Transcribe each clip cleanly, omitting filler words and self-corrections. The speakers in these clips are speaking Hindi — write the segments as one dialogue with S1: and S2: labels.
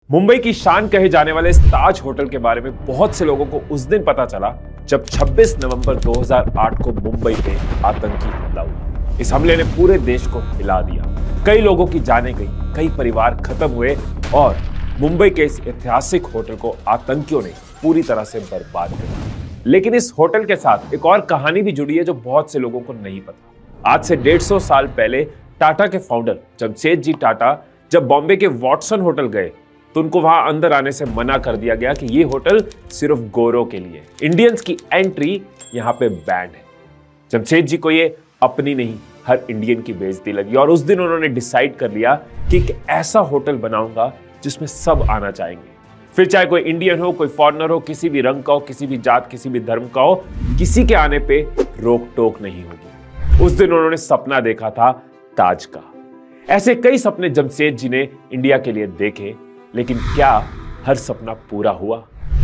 S1: मुंबई की शान कहे जाने वाले इस ताज होटल के बारे में बहुत से लोगों को उस दिन पता चला जब 26 नवंबर 2008 को मुंबई पे आतंकी हमला हुआ। इस हमले ने पूरे देश को हिला दिया। कई लोगों की जानें गई, कई परिवार खत्म हुए और मुंबई के इस ऐतिहासिक होटल को आतंकियों ने पूरी तरह से बर्बाद कर दिया। लेकिन इस होटल के साथ एक और कहानी भी जुड़ी है जो बहुत से लोगों को नहीं पता। आज से 150 साल पहले टाटा के फाउंडर जमशेदजी टाटा जब बॉम्बे के वॉटसन होटल गए तो उनको वहां अंदर आने से मना कर दिया गया कि ये होटल सिर्फ गोरों के लिए, इंडियंस की एंट्री यहां पे बैंड है। जमशेद जी को ये अपनी नहीं हर इंडियन की बेइज्जती लगी और उस दिन उन्होंने डिसाइड कर लिया कि एक ऐसा होटल बनाऊंगा जिसमें सब आना चाहेंगे, फिर चाहे कोई इंडियन हो, कोई फॉरेनर हो, किसी भी रंग का हो, किसी भी जात, किसी भी धर्म का हो, किसी के आने पे रोक टोक नहीं होगी। उस दिन उन्होंने सपना देखा था ताज का। ऐसे कई सपने जमशेद जी ने इंडिया के लिए देखे, लेकिन क्या हर सपना पूरा हुआ?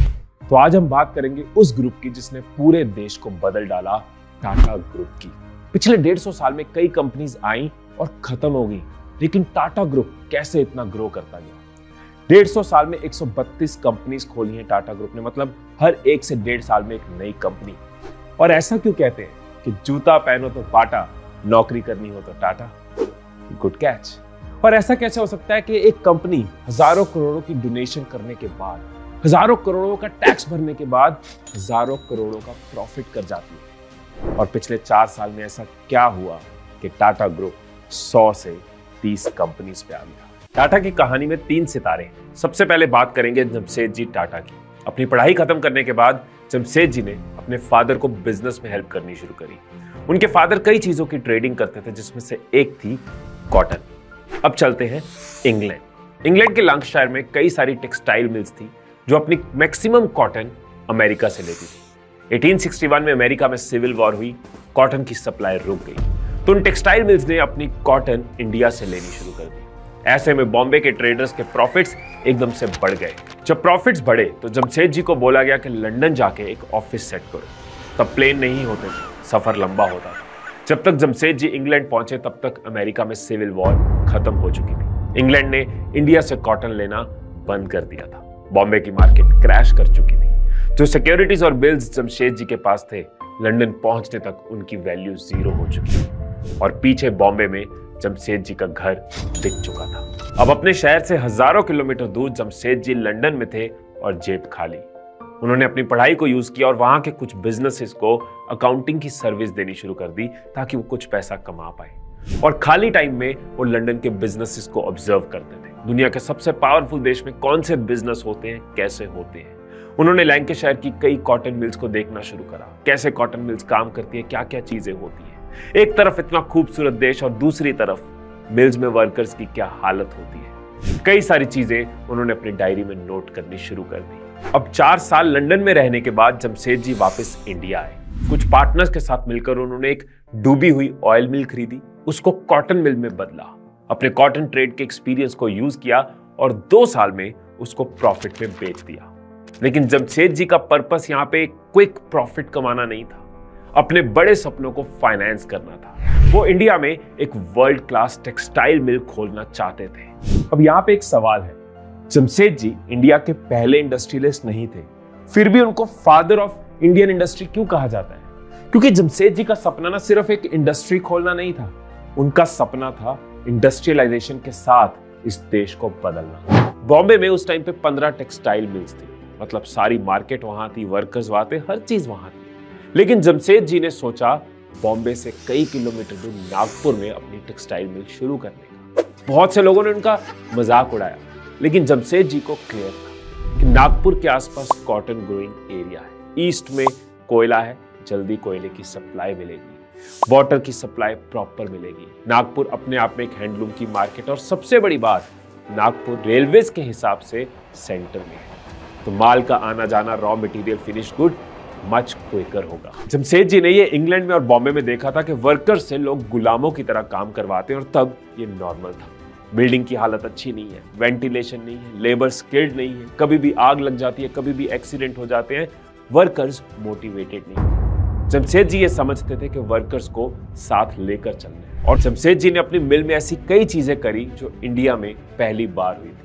S1: तो आज हम बात करेंगे उस ग्रुप की जिसने पूरे देश को बदल डाला, टाटा ग्रुप की। पिछले 150 साल में कई कंपनीज आई और खत्म हो गई, लेकिन टाटा ग्रुप कैसे इतना ग्रो करता गया। 150 साल में 132 कंपनीज खोली हैं टाटा ग्रुप ने, मतलब हर 1 से 1.5 साल में एक नई कंपनी। और ऐसा क्यों कहते हैं कि जूता पहनो तो बाटा, नौकरी करनी हो तो टाटा। Good catch. और ऐसा कैसे हो सकता है कि एक कंपनी हजारों करोड़ों की डोनेशन करने के बाद, हजारों करोड़ों का टैक्स भरने के बाद हजारों करोड़ों का प्रॉफिट कर जाती है? और पिछले 4 साल में ऐसा क्या हुआ कि टाटा ग्रुप 100 से 30 कंपनीज पे आ गया? टाटा की कहानी में 3 सितारे हैं। सबसे पहले बात करेंगे जमशेद जी टाटा की। अपनी पढ़ाई खत्म करने के बाद जमशेद जी ने अपने फादर को बिजनेस में हेल्प करनी शुरू करी। उनके फादर कई चीजों की ट्रेडिंग करते थे, जिसमें से एक थी कॉटन। अब चलते हैं इंग्लैंड। इंग्लैंड के लैंकाशायर में कई सारी टेक्सटाइल मिल्स थी जो अपनी मैक्सिमम कॉटन अमेरिका से लेती थी। 1861 में अमेरिका में सिविल वॉर हुई, कॉटन की सप्लाई रुक गई, तो उन टेक्सटाइल मिल्स ने अपनी कॉटन इंडिया से लेनी शुरू कर दी। ऐसे में बॉम्बे के ट्रेडर्स के प्रॉफिट्स एकदम से बढ़ गए। जब प्रॉफिट्स बढ़े तो जमशेद जी को बोला गया कि लंदन जाके एक ऑफिस सेट करो। तब प्लेन नहीं होते थे, सफर लंबा होता था। जब तक जमशेद जी इंग्लैंड पहुंचे तब तक अमेरिका में सिविल वॉर खत्म हो चुकी थी। इंग्लैंड ने इंडिया से कॉटन लेना बंद कर दिया था। बॉम्बे की मार्केट क्रैश कर चुकी थी। जो सिक्योरिटीज और बिल्स जमशेद जी के पास थे, लंदन पहुंचने तक उनकी वैल्यू 0 हो चुकी थी और पीछे बॉम्बे में जमशेद जी का घर दिख चुका था। अब अपने शहर से हजारों किलोमीटर दूर जमशेद जी लंदन में थे और जेब खाली। उन्होंने अपनी पढ़ाई को यूज किया और वहां के कुछ बिजनेसेस को अकाउंटिंग की सर्विस देनी शुरू कर दी ताकि वो कुछ पैसा कमा पाए। और खाली टाइम में वो लंदन के बिजनेसेस को ऑब्जर्व करते थे। दुनिया के सबसे पावरफुल देश में कौन से बिजनेस होते हैं, कैसे होते हैं। उन्होंने लैंकाशायर की कई कॉटन मिल्स को देखना शुरू करा, कैसे कॉटन मिल्स काम करती है, क्या क्या चीजें होती है। एक तरफ इतना खूबसूरत देश और दूसरी तरफ मिल्स में वर्कर्स की क्या हालत होती है। कई सारी चीजें उन्होंने अपनी डायरी में नोट करनी शुरू कर दी। अब 4 साल लंदन में रहने के बाद जमशेद जी वापस इंडिया आए। कुछ पार्टनर्स के साथ मिलकर उन्होंने एक डूबी हुई ऑयल मिल खरीदी, उसको कॉटन मिल में बदला, अपने कॉटन ट्रेड के एक्सपीरियंस को यूज किया और 2 साल में उसको प्रॉफिट में बेच दिया। लेकिन जमशेद जी का पर्पस यहाँ पे क्विक प्रॉफिट कमाना नहीं था, अपने बड़े सपनों को फाइनेंस करना था। वो इंडिया में एक वर्ल्ड क्लास टेक्सटाइल मिल खोलना चाहते थे। अब यहाँ पे एक सवाल है, जमशेद जी इंडिया के पहले इंडस्ट्रियलिस्ट नहीं थे, फिर भी उनको फादर ऑफ इंडियन इंडस्ट्री क्यों कहा जाता है? क्योंकि जमशेद जी का सपना ना सिर्फ एक इंडस्ट्री खोलना नहीं था, उनका सपना था इंडस्ट्रियलाइजेशन के साथ इस देश को बदलना। बॉम्बे में उस टाइम पे 15 टेक्सटाइल मिल्स थी, मतलब सारी मार्केट वहां थी, वर्कर्स वहां थे, हर चीज वहां थी। लेकिन जमशेद जी ने सोचा बॉम्बे से कई किलोमीटर दूर नागपुर में अपनी टेक्सटाइल मिल शुरू करने का। बहुत से लोगों ने उनका मजाक उड़ाया, लेकिन जमशेद जी को क्लियर था कि नागपुर के आसपास कॉटन ग्रोइंग एरिया है, ईस्ट में कोयला है, जल्दी कोयले की सप्लाई मिलेगी, वाटर की सप्लाई प्रॉपर मिलेगी। नागपुर अपने आप में एक हैंडलूम की मार्केट और सबसे बड़ी बात, नागपुर रेलवेज के हिसाब से सेंटर में है, तो माल का आना जाना, raw material, finish good much quicker होगा। जमशेद जी ने ये इंग्लैंड में और बॉम्बे में देखा था कि वर्कर्स से लोग गुलामों की तरह काम करवाते हैं और तब ये नॉर्मल था। बिल्डिंग की हालत अच्छी नहीं है, वेंटिलेशन नहीं है, लेबर स्किल्ड नहीं है, कभी भी आग लग जाती है, कभी भी एक्सीडेंट हो जाते हैं, वर्कर्स मोटिवेटेड नहीं। जमशेद जी ये समझते थे कि वर्कर्स को साथ लेकर चलना है और जमशेद जी ने अपनी मिल में ऐसी कई चीजें करी जो इंडिया में पहली बार हुई थी।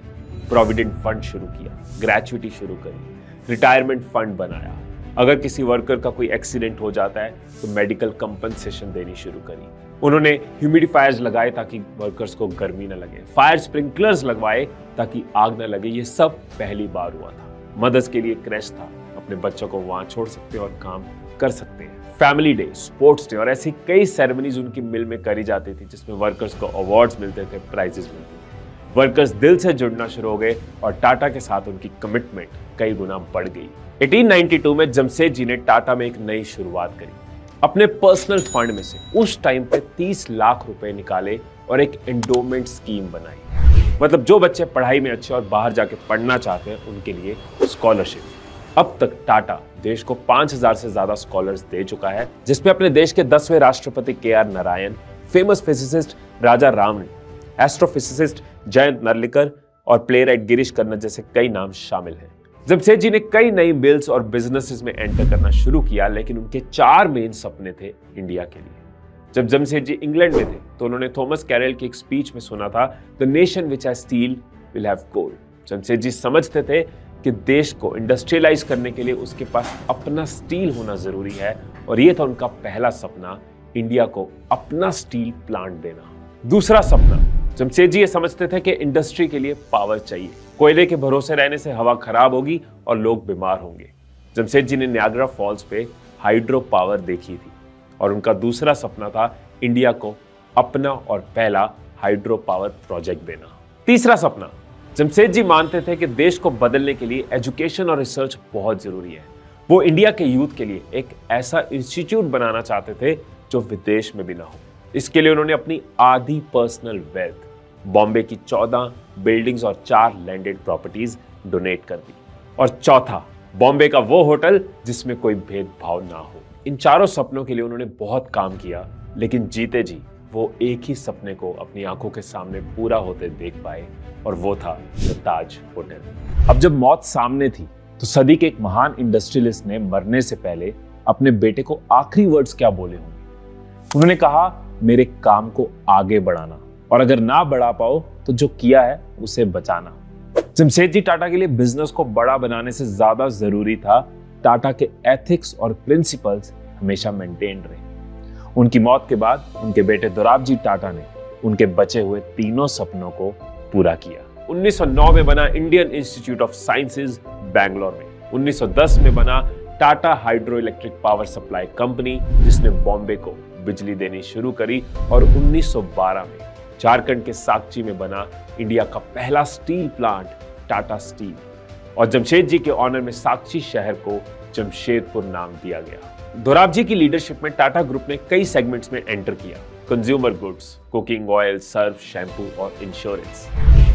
S1: प्रोविडेंट फंड शुरू किया, ग्रेचुइटी शुरू करी, रिटायरमेंट फंड बनाया। अगर किसी वर्कर का कोई एक्सीडेंट हो जाता है तो मेडिकल कंपनसेशन देनी शुरू करी। उन्होंने ह्यूमिडिफायर्स लगाए ताकि वर्कर्स को गर्मी न लगे, फायर स्प्रिंकलर्स लगवाए ताकि आग न लगे। ये सब पहली बार हुआ था। मदर्स के लिए क्रैश था, अपने बच्चों को वहां छोड़ सकते हैं और काम कर सकते हैं। फैमिली डे, स्पोर्ट्स डे और ऐसी कई सेरेमनीज उनकी मिल में करी जाती थी जिसमें वर्कर्स को अवार्ड्स मिलते थे, प्राइजेस मिलते थे। वर्कर्स दिल से जुड़ना शुरू हो गए और टाटा के साथ उनकी कमिटमेंट कई गुना बढ़ गई। 1892 में जमशेदजी ने टाटा में एक नई शुरुआत करी। अपने पर्सनल फंड में से उस टाइम पे 30 लाख रुपए निकाले और एक एंडोमेंट स्कीम बनाई। मतलब जो बच्चे पढ़ाई में अच्छे और बाहर जाके पढ़ना चाहते हैं उनके लिए स्कॉलरशिप। अब तक टाटा देश को 5000 से ज्यादा स्कॉलर्स दे चुका है, जिसमें अपने देश के 10वें राष्ट्रपति KR Narayan, famous physicist Raja Raman, astrophysicist Jayant Narlikar और प्लेराइट गिरीश कर्नाड जैसे कई नाम शामिल हैं। जमशेदजी ने कई नई बिल्स और बिजनेसेस में एंटर करना शुरू किया, लेकिन उनके 4 मेन सपने थे इंडिया के लिए। जब जमशेदजी इंग्लैंड में थे तो उन्होंने थॉमस कैरल की एक स्पीच में सुना था, the nation which has steel will have gold. Jamshedji समझते थे कि देश को इंडस्ट्रियलाइज करने के लिए उसके पास अपना स्टील होना जरूरी है, और यह था उनका पहला सपना, इंडिया को अपना स्टील प्लांट देना। दूसरा सपना, जमशेदजी ये समझते थे कि इंडस्ट्री के लिए पावर चाहिए। कोयले के भरोसे रहने से हवा खराब होगी और लोग बीमार होंगे। जमशेदजी ने नियाग्रा फॉल्स पे हाइड्रो पावर देखी थी और उनका दूसरा सपना था इंडिया को अपना और पहला हाइड्रो पावर प्रोजेक्ट देना। तीसरा सपना, जमशेदजी मानते थे कि देश को बदलने के लिए एजुकेशन और रिसर्च बहुत जरूरी है। वो इंडिया के यूथ के लिए एक ऐसा इंस्टीट्यूट बनाना चाहते थे जो विदेश में भी ना हो। इसके लिए उन्होंने अपनी आधी पर्सनल वेल्थ, बॉम्बे की 14 बिल्डिंग्स और 4 लैंडेड प्रॉपर्टीज डोनेट कर दी। और चौथा, बॉम्बे का वो होटल जिसमें कोई भेदभाव ना हो। इन चारों सपनों के लिए उन्होंने बहुत काम किया, लेकिन जीते जी वो एक ही सपने को अपनी आंखों के सामने पूरा होते देख पाए, और वो था ताज होटल। अब जब मौत सामने थी तो सदी के एक महान इंडस्ट्रियलिस्ट ने मरने से पहले अपने बेटे को आखिरी वर्ड्स क्या बोले होंगे? उन्होंने कहा, मेरे काम को आगे बढ़ाना, और अगर ना बढ़ा पाओ तो जो किया है उसे बचाना। जमशेदजी टाटा के लिए बिजनेस को बड़ा बनाने से ज्यादा जरूरी था टाटा के एथिक्स और प्रिंसिपल्स हमेशा मेंटेन रहे। उनकी मौत के बाद उनके बेटे दोराबजी टाटा ने उनके बचे हुए तीनों सपनों को पूरा किया। 1909 में बना Indian Institute of Sciences Bangalore में। 1910 में बना Tata hydro electric power supply company, जिसने बॉम्बे को बिजली देनी शुरू करी। और 1912 में झारखंड के साकची में बना इंडिया का पहला स्टील प्लांट, टाटा स्टील। और जमशेदजी के ऑनर में साकची शहर को जमशेदपुर नाम दिया गया। दोराबजी की लीडरशिप में टाटा ग्रुप ने कई सेगमेंट्स में एंटर किया, consumer goods, cooking oil, surf, shampoo और इंश्योरेंस।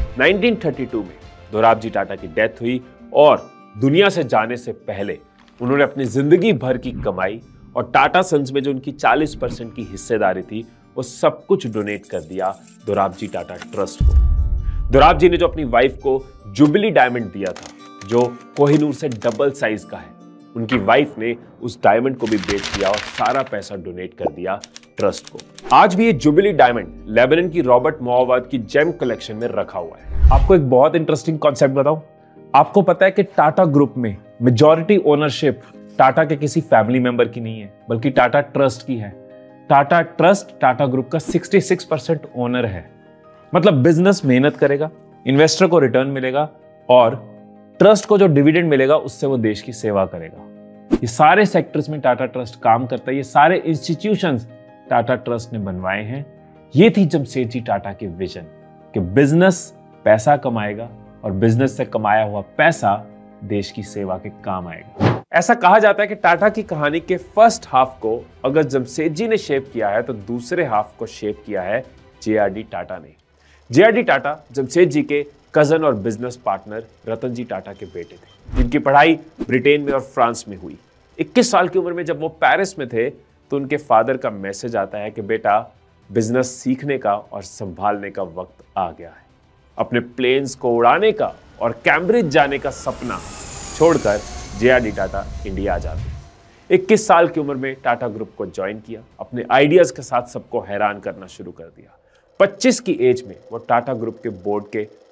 S1: 1932 में दोराबजी टाटा की डेथ हुई और दुनिया से जाने से पहले उन्होंने अपनी जिंदगी भर की कमाई और टाटा सन्स में जो उनकी 40% की हिस्सेदारी थी वो सब कुछ डोनेट कर दिया दोराबजी टाटा ट्रस्ट को। दोराबजी ने जो अपनी वाइफ को जुबिली डायमंड दिया था, जो कोहिनूर से डबल साइज का है, उनकी वाइफ ने उस डायमंड को भी बेच दिया और सारा पैसा डोनेट कर दिया ट्रस्ट को। आज भी ये जुबिली डायमंड लेबनान की रॉबर्ट मोआवाद की जेम कलेक्शन में रखा हुआ है। आपको एक बहुत इंटरेस्टिंग कॉन्सेप्ट बताऊं, आपको पता है कि टाटा ग्रुप में मेजॉरिटी ओनरशिप टाटा के किसी फैमिली मेंबर की नहीं है, बल्कि टाटा ट्रस्ट की है। टाटा ट्रस्ट टाटा ग्रुप का 66% ओनर है। मतलब बिजनेस मेहनत करेगा, इन्वेस्टर को रिटर्न मिलेगा और ट्रस्ट को जो डिविडेंड मिलेगा उससे वो देश की सेवा करेगा। ये सारे सेक्टर्स में टाटा ट्रस्ट काम करता है। ये सारे इंस्टीट्यूशंस टाटा ट्रस्ट ने बनवाए हैं। ये थी जमशेदजी टाटा की विजन कि बिजनेस पैसा कमाएगा और बिजनेस से कमाया हुआ पैसा देश की सेवा के काम आएगा। ऐसा कहा जाता है कि टाटा की कहानी के फर्स्ट हाफ को अगर जमशेदजी ने शेप किया है तो दूसरे हाफ को शेप किया है JRD टाटा ने। JRD टाटा जमशेदजी के कजन और बिजनेस पार्टनर रतनजी टाटा के बेटे थे, जिनकी पढ़ाई ब्रिटेन में और फ्रांस में हुई। 21 साल की उम्र में जब वो पेरिस में थे तो उनके फादर का मैसेज आता है कि बेटा, बिजनेस सीखने का और संभालने का वक्त आ गया है। अपने प्लेन्स को उड़ाने का और कैम्ब्रिज जाने का सपना छोड़कर JRD टाटा इंडिया आ जाते। 21 साल की उम्र में टाटा ग्रुप को ज्वाइन किया, अपने आइडियाज के साथ सबको हैरान करना शुरू कर दिया। 25 की एज में वो टाटा ग्रुप के बोर्ड के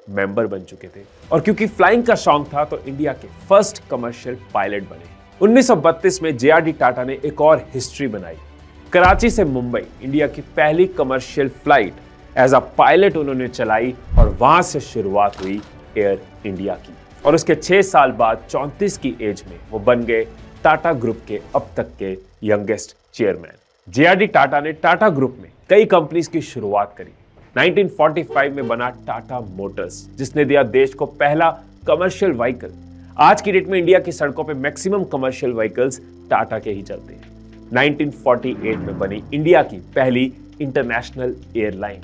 S1: मेंबर बन चुके थे और क्योंकि फ्लाइंग का शौक था तो इंडिया के फर्स्ट कमर्शियल पायलट बने। 1932 में जेआरडी टाटा ने एक और हिस्ट्री बनाई। कराची से मुंबई इंडिया की पहली commercial flight as a pilot उन्होंने चलाई और वहां से शुरुआत हुई एयर इंडिया की। और उसके 6 साल बाद 34 की एज में वो बन गए टाटा ग्रुप के अब तक के यंगेस्ट चेयरमैन। जेआरडी टाटा ने टाटा ग्रुप में कई कंपनीज की शुरुआत करी। 1945 में बना टाटा मोटर्स, जिसने दिया देश को पहला कमर्शियल व्हीकल। आज की डेट में इंडिया की सड़कों पे मैक्सिमम कमर्शियल व्हीकल्स टाटा के ही चलते हैं। 1948 में बनी इंडिया की पहली इंटरनेशनल एयरलाइन।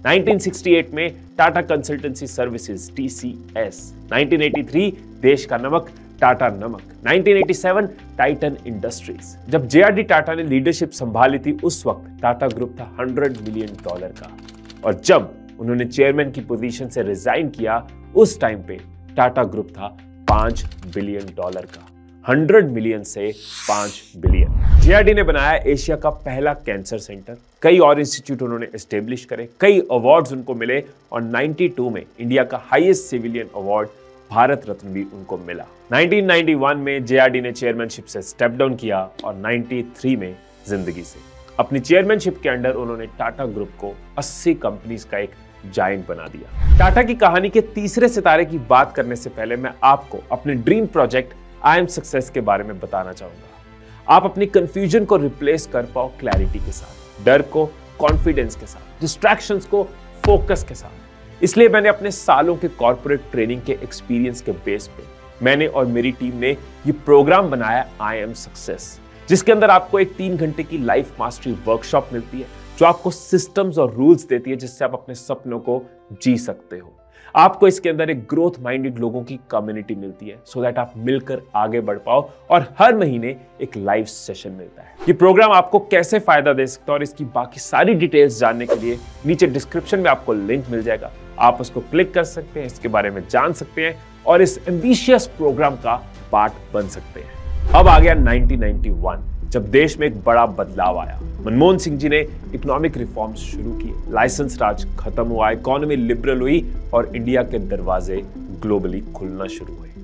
S1: 1968 में टाटा कंसल्टेंसी सर्विसेज TCS। 1983 देश का नमक टाटा नमक। 1987 टाइटन इंडस्ट्रीज। जब जेआरडी टाटा ने लीडरशिप संभाली थी उस वक्त टाटा ग्रुप था $100 मिलियन का, और जब उन्होंने चेयरमैन की पोजीशन से रिजाइन किया उस टाइम पे टाटा ग्रुप था $5 बिलियन का। 100 मिलियन से 5 बिलियन। जेआरडी ने बनाया एशिया का पहला कैंसर सेंटर। कई और इंस्टीट्यूट उन्होंने एस्टेब्लिश करे, कई अवार्ड्स उनको मिले और 92 में इंडिया का highest civilian award Bharat Ratna भी उनको मिला। 1991 में जेआरडी ने चेयरमैनशिप से स्टेप डाउन किया और 93 में जिंदगी से। अपनी चेयरमैनशिप के अंडर उन्होंने टाटा ग्रुप को 80 कंपनीज का एक जायंट बना दिया। टाटा की कहानी के तीसरे सितारे की बात करने से पहले मैं आपको अपने dream project I am success के बारे में बताना चाहूंगा। आप अपनी कंफ्यूजन को रिप्लेस कर पाओ क्लैरिटी के साथ, डर को कॉन्फिडेंस के साथ, डिस्ट्रैक्शंस को फोकस के साथ। इसलिए मैंने अपने सालों के कॉर्पोरेट ट्रेनिंग के एक्सपीरियंस के बेस पे मैंने और मेरी टीम ने ये प्रोग्राम बनाया आई एम सक्सेस, जिसके अंदर आपको एक 3 घंटे की लाइफ मास्टरी वर्कशॉप मिलती है जो आपको सिस्टम्स और रूल्स देती है जिससे आप अपने सपनों को जी सकते हो। आपको इसके अंदर एक ग्रोथ माइंडेड लोगों की कम्युनिटी मिलती है सो दैट आप मिलकर आगे बढ़ पाओ, और हर महीने एक लाइव सेशन मिलता है। ये प्रोग्राम आपको कैसे फायदा दे सकता है और इसकी बाकी सारी डिटेल्स जानने के लिए नीचे डिस्क्रिप्शन में आपको लिंक मिल जाएगा। आप उसको क्लिक कर सकते हैं, इसके बारे में जान सकते हैं और इस एम्बिशियस प्रोग्राम का पार्ट बन सकते हैं। अब आ गया 1991, जब देश में एक बड़ा बदलाव आया। मनमोहन सिंह जी ने इकोनॉमिक रिफॉर्म्स शुरू किए, लाइसेंस राज खत्म हुआ, इकोनॉमी लिबरल हुई और इंडिया के दरवाजे ग्लोबली खुलना शुरू हुए।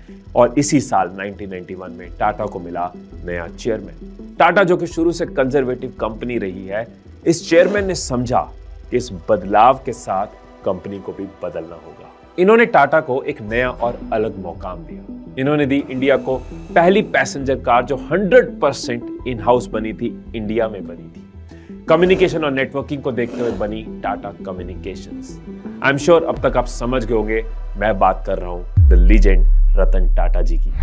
S1: और इसी साल 1991 में टाटा को मिला नया चेयरमैन। टाटा जो कि शुरू से कंजर्वेटिव कंपनी रही है, इस चेयरमैन ने समझा कि इस बदलाव के साथ कंपनी को भी बदलना होगा। इन्होंने टाटा को एक नया और अलग मौका दिया। इन्होंने दी इंडिया को पहली पैसेंजर कार जो 100% इन हाउस बनी थी, इंडिया में बनी थी। कम्युनिकेशन और नेटवर्किंग को देखते हुए बनी Tata communications. I am sure अब तक आप समझ गए होंगे मैं बात कर रहा हूं द लीजेंड रतन टाटा जी की।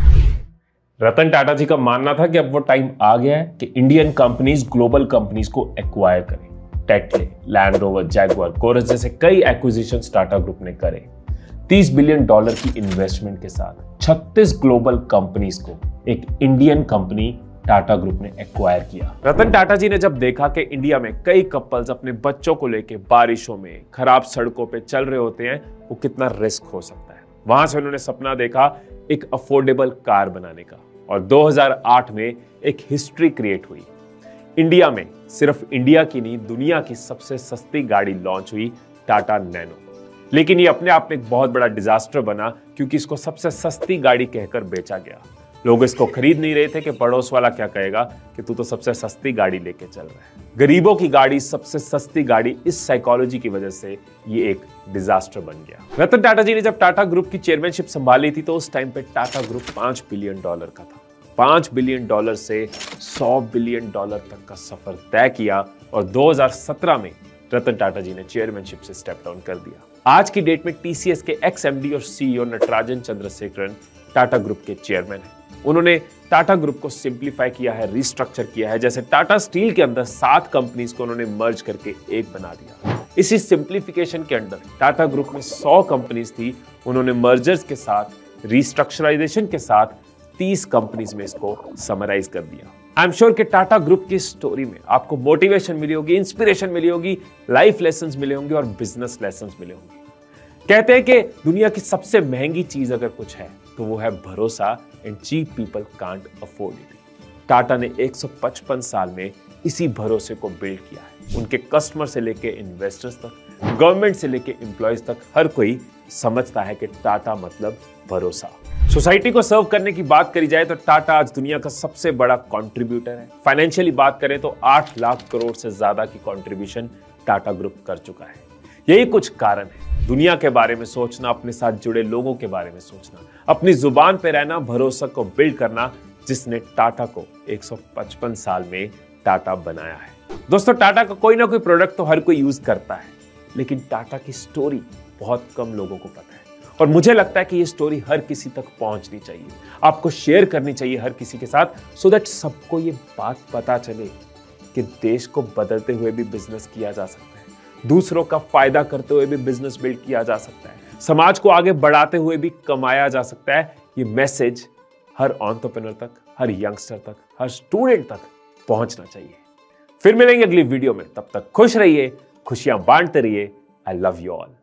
S1: रतन टाटा जी का मानना था कि अब वो टाइम आ गया है कि इंडियन कंपनीज ग्लोबल कंपनीज को एक्वायर करें। Tetley, Land Rover, Jaguar, Corus जैसे कई एक्विजिशंस टाटा ग्रुप ने करे। $30 बिलियन की इन्वेस्टमेंट के साथ 36 ग्लोबल कंपनीज को एक इंडियन कंपनी टाटा ग्रुप ने एक्वायर किया। रतन टाटा जी ने जब देखा कि इंडिया में कई कपल्स अपने बच्चों को लेके बारिशों में खराब सड़कों पे चल रहे होते हैं, वो कितना रिस्क हो सकता है, वहां से उन्होंने सपना देखा एक अफोर्डेबल कार बनाने का। और 2008 में एक हिस्ट्री क्रिएट हुई। इंडिया में, सिर्फ इंडिया की नहीं दुनिया की सबसे सस्ती गाड़ी लॉन्च हुई, टाटा नैनो। लेकिन ये अपने आप में एक बहुत बड़ा डिजास्टर बना क्योंकि इसको सबसे सस्ती गाड़ी कहकर बेचा गया। लोग इसको खरीद नहीं रहे थे कि पड़ोस वाला क्या कहेगा कि तू तो सबसे सस्ती गाड़ी लेके चल रहा है। गरीबों की गाड़ी सबसे सस्ती गाड़ी, इस साइकोलॉजी की वजह से ये एक डिजास्टर बन गया। रतन टाटा जी ने जब टाटा ग्रुप की चेयरमैनशिप संभाली थी तो उस टाइम पे टाटा ग्रुप $5 बिलियन का था। $5 बिलियन से $100 बिलियन तक का सफर तय किया और 2017 में रतन टाटा जी ने चेयरमैनशिप से स्टेप डाउन कर दिया। आज की डेट में टीसीएस के एक्स एमडी और सीईओ नटराजन चंद्रशेखरन टाटा ग्रुप के चेयरमैन हैं। उन्होंने टाटा ग्रुप को सिंप्लीफाई किया है, रिस्ट्रक्चर किया है। जैसे टाटा स्टील के अंदर 7 कंपनीज को उन्होंने मर्ज करके एक बना दिया। इसी सिंप्लीफिकेशन के अंदर टाटा ग्रुप में 100 कंपनीज थी, उन्होंने मर्जर्स के साथ, रिस्ट्रक्चराइजेशन के साथ 30 कंपनीज में इसको समराइज कर दिया। आई एम श्योर कि टाटा ग्रुप की स्टोरी में आपको मोटिवेशन मिली होगी, इंस्पिरेशन मिली होगी, लाइफ लेसन्स मिले होंगे और बिजनेस लेसन्स मिले होंगे। कहते हैं कि दुनिया की सबसे महंगी चीज अगर कुछ है तो वो है भरोसा, and cheap people can't afford it. Tata ने 155 साल में इसी भरोसे को बिल्ड किया है। उनके कस्टमर से लेके इन्वेस्टर्स तक, गवर्नमेंट से लेके एम्प्लॉयज तक, हर कोई समझता है कि टाटा मतलब भरोसा। सोसाइटी को सर्व करने की बात करी जाए तो टाटा आज दुनिया का सबसे बड़ा कंट्रीब्यूटर है। फाइनेंशियली बात करें तो 8 लाख करोड़ से ज्यादा की कंट्रीब्यूशन टाटा ग्रुप कर चुका है। यही कुछ कारण है, दुनिया के बारे में सोचना, अपने साथ जुड़े लोगों के बारे में सोचना, अपनी जुबान पे रहना, भरोसा को बिल्ड करना, जिसने टाटा को 155 साल में टाटा बनाया है। दोस्तों, टाटा का कोई ना कोई प्रोडक्ट तो हर कोई यूज करता है, लेकिन टाटा की स्टोरी बहुत कम लोगों को पता है। और मुझे लगता है कि ये स्टोरी हर किसी तक पहुंचनी चाहिए, आपको शेयर करनी चाहिए हर किसी के साथ, सो दैट सबको ये बात पता चले कि देश को बदलते हुए भी बिजनेस किया जा सकता है, दूसरों का फायदा करते हुए भी बिजनेस बिल्ड किया जा सकता है, समाज को आगे बढ़ाते हुए भी कमाया जा सकता है। ये मैसेज हर एंटरप्रेन्योर तक, हर यंगस्टर तक, हर स्टूडेंट तक पहुंचना चाहिए। फिर मिलेंगे अगली वीडियो में, तब तक खुश रहिए, खुशियां बांटते रहिए। I love you all.